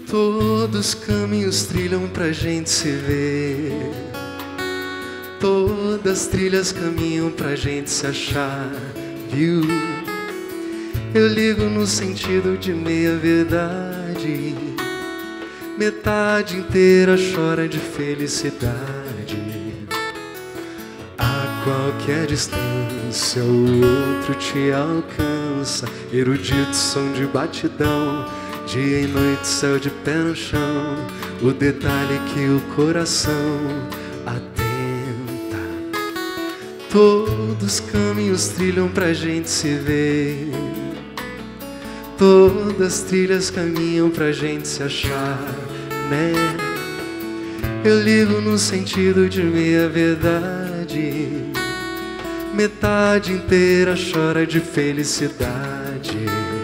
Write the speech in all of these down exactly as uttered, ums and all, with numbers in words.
Todos os caminhos trilham pra gente se ver, todas as trilhas caminham pra gente se achar, viu? Eu ligo no sentido de meia verdade, metade inteira chora de felicidade. A qualquer distância o outro te alcança, erudito som de batidão, dia e noite, céu de pé no chão, o detalhe que o coração atenta. Todos os caminhos trilham pra gente se ver, todas as trilhas caminham pra gente se achar, né? Eu ligo no sentido de meia verdade, metade inteira chora de felicidade.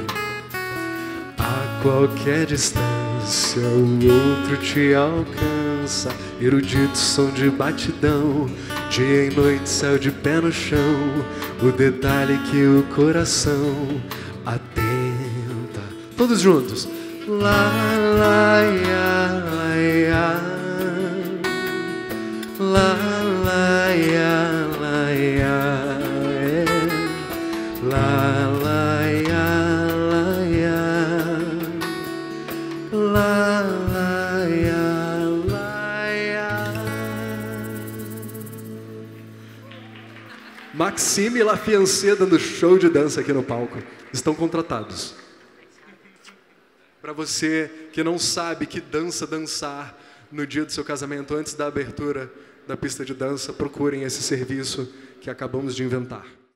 A qualquer distância o outro te alcança, erudito som de batidão, dia e noite, céu de pé no chão, o detalhe que o coração atenta. Todos juntos. Lá, lá, ia, lá, ia. Lá, lá, ia, lá, ia. É. Lá, lá, ia, lá, ia. Lá, lá, ia, lá, ia. Maxime e La Fiancée dando show de dança aqui no palco. Estão contratados. Para você que não sabe que dança dançar no dia do seu casamento, antes da abertura da pista de dança, procurem esse serviço que acabamos de inventar.